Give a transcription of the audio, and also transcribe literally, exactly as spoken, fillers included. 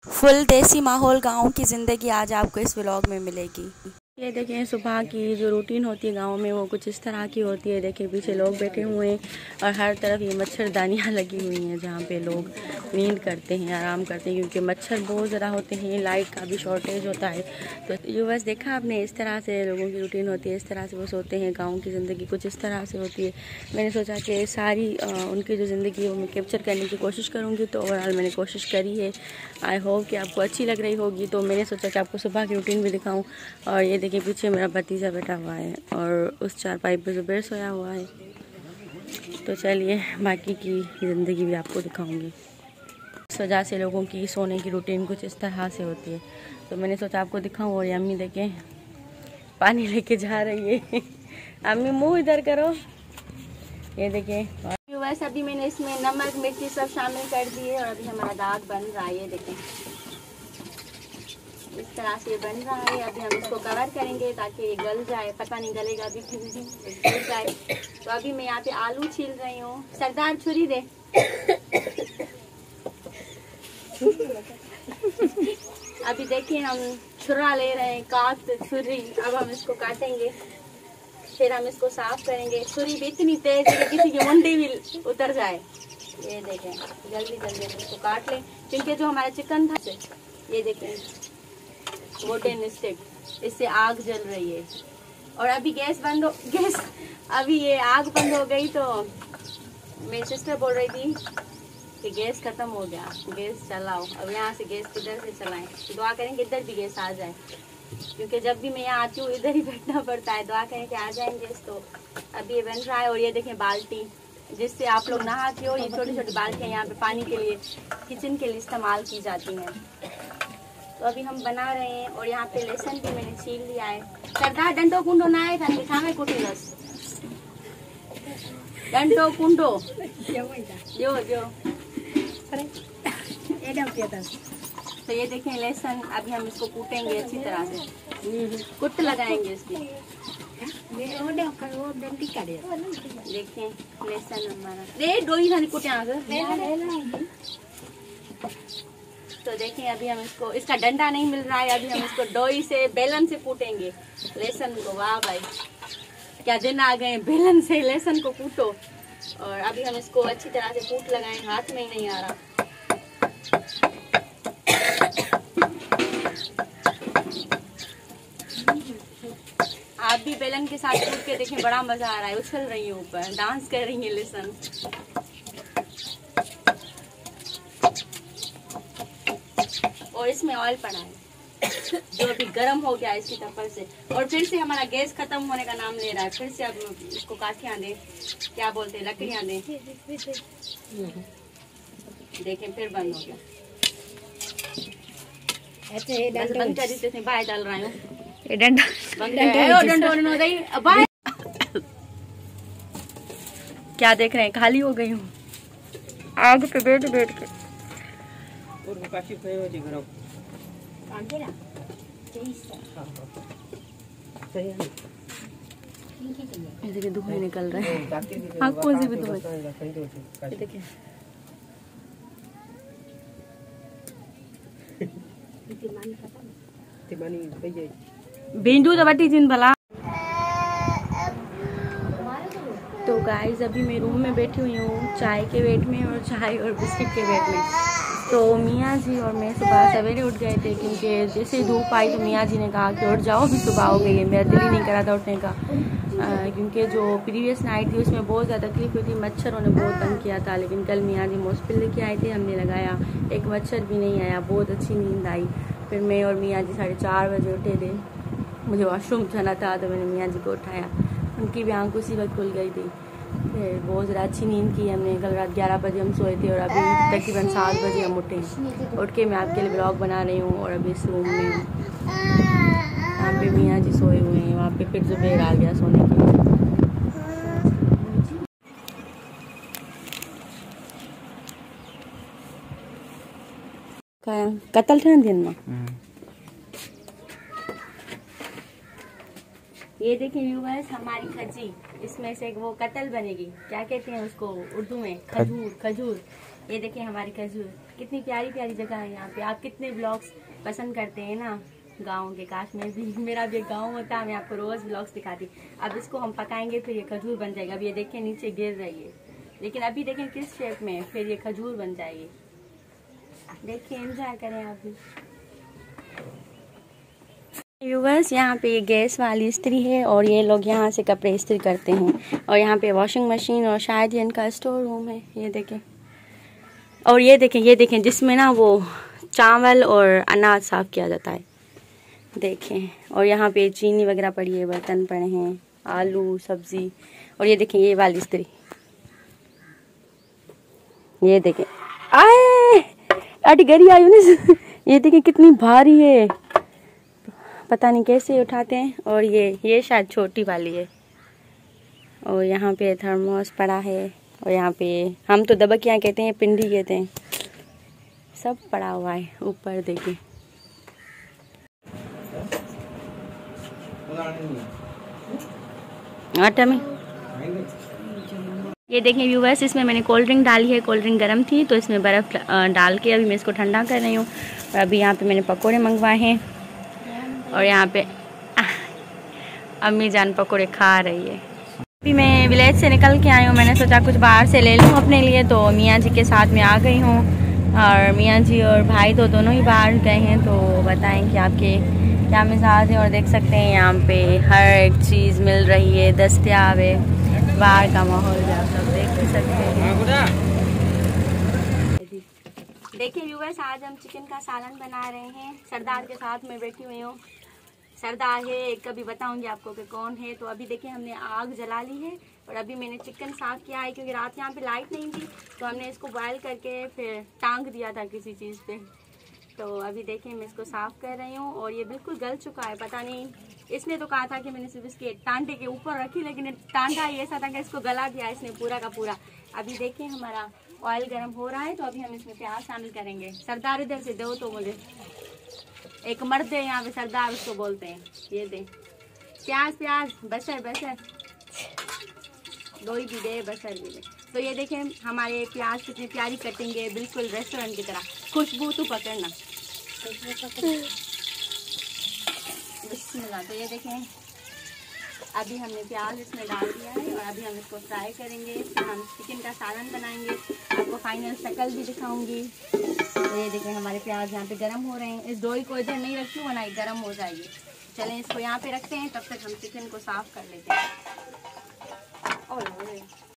Full देसी माहौल गांव की ज़िंदगी आज आपको इस व्लॉग में मिलेगी। ये देखें सुबह की जो रूटीन होती है गांव में वो कुछ इस तरह की होती है। देखें पीछे लोग बैठे हुए हैं और हर तरफ ये मच्छरदानियाँ लगी हुई हैं जहाँ पे लोग नींद करते हैं, आराम करते हैं, क्योंकि मच्छर बहुत ज़्यादा होते हैं, लाइट का भी शॉर्टेज होता है। तो ये बस देखा आपने, इस तरह से लोगों की रूटीन होती है, इस तरह से वो सोते हैं। गाँव की ज़िंदगी कुछ इस तरह से होती है। मैंने सोचा कि सारी आ, उनकी जो ज़िंदगी है वो मैं कैप्चर करने की कोशिश करूँगी। तो ओवरऑल मैंने कोशिश करी है। आई होप कि आपको अच्छी लग रही होगी। तो मैंने सोचा कि आपको सुबह की रूटीन भी दिखाऊँ। और ये देखिए पीछे मेरा भतीजा बैठा हुआ है और उस चारपाई पे ज़ुबैर सोया हुआ है। तो चलिए बाकी की ज़िंदगी भी आपको दिखाऊंगी। इस वजह से लोगों की सोने की रूटीन कुछ इस तरह से होती है। तो मैंने सोचा आपको दिखाऊं। और ये अम्मी देखें पानी लेके जा रही है। अम्मी मुँह इधर करो। ये देखें बस अभी मैंने इसमें नमक मिर्ची सब शामिल कर दिए और अभी हमारा दाग बन रहा है। ये देखें इस तरह से बन रहा है। अभी हम इसको कवर करेंगे ताकि ये गल जाए। पता नहीं गलेगा अभी कि गल जाए। तो अभी मैं यहाँ पे आलू छील रही हूँ। सरदार छुरी दे। अभी देखिए हम छुरा ले रहे हैं, काट छुरी। अब हम इसको काटेंगे, फिर हम इसको साफ करेंगे। छुरी भी इतनी तेज है कि किसी की मुंडी भी उतर जाए। ये देखें जल्दी जल्दी हम इसको काट लें, क्योंकि जो हमारा चिकन था ये देखें वुडन स्टिक, इससे आग जल रही है। और अभी गैस बंद हो गैस अभी ये आग बंद हो गई। तो मेरी सिस्टर बोल रही थी कि गैस खत्म हो गया, गैस चलाओ। अब यहाँ से गैस किधर से चलाएं? दुआ करें कि इधर भी गैस आ जाए, क्योंकि जब भी मैं यहाँ आती हूँ इधर ही बैठना पड़ता है। दुआ करें कि आ जाए गैस। तो अभी ये बन रहा है। और ये देखें बाल्टी जिससे आप लोग नहाते हो, ये छोटी छोटी बाल्टियाँ यहाँ पे पानी के लिए किचन के लिए इस्तेमाल की जाती हैं। तो अभी हम बना रहे हैं। और यहाँ पे लहसुन भी मैंने छील लिया है। सरदार डंडो कुंडो ना आए था खावे कुटिलस डंडो कुंडो जो जो तो ये देखें लहसुन। अभी हम इसको कूटेंगे अच्छी तरह से, कुट लगाएंगे इसकी। देखें लहसुन हमारा डोई था कुटे। तो देखें अभी हम इसको, इसका डंडा नहीं मिल रहा है, अभी हम इसको डोई से बेलन से कूटेंगे लहसुन को। वाह भाई क्या दिन आ गए, बेलन से लहसुन को कूटो। और अभी हम इसको अच्छी तरह से कूट लगाएं, हाथ में ही नहीं आ रहा। आप भी बेलन के साथ कूट के देखें, बड़ा मजा आ रहा है। उछल रही है ऊपर, डांस कर रही है लहसुन। और इसमें ऑयल पड़ा है जो अभी गर्म हो गया इसकी तरफ से। और फिर से हमारा गैस खत्म होने का नाम ले रहा है। फिर से अब इसको काठियां दें, क्या बोलते हैं, लकड़ियां दें। देखें फिर बंद हो गया। बंद कर देते थे, बाहर डाल रहा हूँ। क्या देख रहे हैं, खाली हो गई हूँ आग पे बैठ बैठ के। देखिए धुआं निकल रहा है, आँखों से भी धुआं। देखिए भिंडू तो बटी जिन भला। तो गाइस अभी मैं रूम में बैठी हुई हूँ चाय के वेट में, और चाय और बिस्किट के वेट में। तो मियाँ जी और मैं सुबह सवेरे उठ गए थे, क्योंकि जैसे ही धूप आई तो मियाँ जी ने कहा कि उठ जाओ, भी सुबह हो गई है। मेरा दिल ही नहीं करा था उठने का, आ, क्योंकि जो प्रीवियस नाइट थी उसमें बहुत ज़्यादा तकलीफ हुई थी। मच्छरों ने बहुत तंग किया था। लेकिन कल मियाँ जी मॉस्पिल लेके आए थे, हमने लगाया, एक मच्छर भी नहीं आया, बहुत अच्छी नींद आई। फिर मैं और मियाँ जी साढ़े चार बजे उठे थे। मुझे वॉशरूम जाना था तो मैंने मियाँ जी को उठाया, उनकी भी आँख उसी वक्त खुल गई थी। फिर बहुत ज़्यादा अच्छी नींद की हमने। कल रात ग्यारह बजे हम सोए थे और अभी तकरीबन सात बजे हम उठे। उठ के मैं आपके लिए ब्लॉग बना रही हूँ। और अभी इस रूम में यहाँ पे मियाँ जी सोए हुए हैं, वहाँ पे फिर ज़ुबैर आ गया सोने के लिए। कतल थे दिन में। ये देखिए व्यूअर्स हमारी खजी, इसमें से वो कतल बनेगी, क्या कहते हैं उसको उर्दू में, खजूर। खजूर ये देखिए हमारी खजूर। कितनी प्यारी प्यारी जगह है यहाँ पे। आप कितने ब्लॉग्स पसंद करते हैं ना गाँव के। काश में भी मेरा भी एक गाँव होता, मैं आपको रोज ब्लॉग्स दिखाती। अब इसको हम पकाएंगे फिर ये खजूर बन जाएगा। अब ये देखिए नीचे गिर रही है, लेकिन अभी देखें किस शेप में, फिर ये खजूर बन जाएगी। देखिए एंजॉय करें आप भी। व्यूअर्स, यहाँ पे ये गैस वाली इस्त्री है और ये लोग यहाँ से कपड़े इस्त्री करते हैं। और यहाँ पे वॉशिंग मशीन और शायद ये इनका स्टोर रूम है। ये देखें, और ये देखें ये देखें जिसमें ना वो चावल और अनाज साफ किया जाता है। देखें, और यहाँ पे चीनी वगैरह पड़ी है, बर्तन पड़े हैं, आलू सब्जी। और ये देखें ये वाली इस्त्री, ये देखें आए अटी गरी आई उन्हें। ये देखें कितनी भारी है, पता नहीं कैसे उठाते हैं। और ये ये शायद छोटी वाली है। और यहाँ पे थर्मोस पड़ा है। और यहाँ पे हम तो दबकियाँ कहते हैं, पिंडी कहते हैं, सब पड़ा हुआ है ऊपर। देखिए आटा में ये देखें व्यूवर्स, इसमें मैंने कोल्ड ड्रिंक डाली है। कोल्ड ड्रिंक गर्म थी तो इसमें बर्फ़ डाल के अभी मैं इसको ठंडा कर रही हूँ। और अभी यहाँ पे मैंने पकोड़े मंगवाए हैं और यहाँ पे अम्मी जान पकोड़े खा रही है। अभी मैं विलेज से निकल के आई हूँ, मैंने सोचा कुछ बाहर से ले लूँ अपने लिए, तो मियाँ जी के साथ में आ गई हूँ। और मियाँ जी और भाई तो दोनों ही बाहर गए हैं, तो बताएं कि आपके क्या मिजाज है। और देख सकते हैं यहाँ पे हर एक चीज़ मिल रही है, दस्तयाब है। बाहर का माहौल भी आप सब देख ही सकते हैं। देखिए व्यूअर्स, आज हम चिकन का सालन बना रहे हैं। सरदार के साथ में बैठी हुई हूँ। सरदार है, कभी बताऊंगी आपको कि कौन है। तो अभी देखिए हमने आग जला ली है और अभी मैंने चिकन साफ किया है, क्योंकि रात यहाँ पे लाइट नहीं थी तो हमने इसको बॉयल करके फिर टांग दिया था किसी चीज़ पे। तो अभी देखिए मैं इसको साफ कर रही हूँ और ये बिल्कुल गल चुका है। पता नहीं, इसने तो कहा था कि मैंने सिर्फ इसके टांडे के ऊपर रखी, लेकिन टांडा ही ऐसा था कि इसको गला दिया इसने पूरा का पूरा। अभी देखिए हमारा ऑयल गर्म हो रहा है, तो अभी हम इसमें प्याज शामिल करेंगे। सरदार इधर से दो तो मुझे, एक मर्द है यहाँ पे सरदार उसको बोलते हैं। ये दे प्याज प्याज बसर बसर दो ही भी दे, बसर भी दे। तो ये देखें हमारे प्याज कितनी प्यारी कटिंग है, बिल्कुल रेस्टोरेंट की तरह। खुशबू तो पकड़ना बिस्मिल्लाह। तो ये देखें अभी हमने प्याज इसमें डाल दिया है और अभी हम इसको फ्राई करेंगे। फिर हम चिकन का सालन बनाएंगे, आपको फाइनल शक्ल भी दिखाऊंगी। तो ये देखें हमारे प्याज यहाँ पे गर्म हो रहे हैं। इस डोई को इधर नहीं रखी, वरना गर्म हो जाएगी। चलें इसको यहाँ पे रखते हैं, तब तक हम चिकन को साफ कर लेते हैं।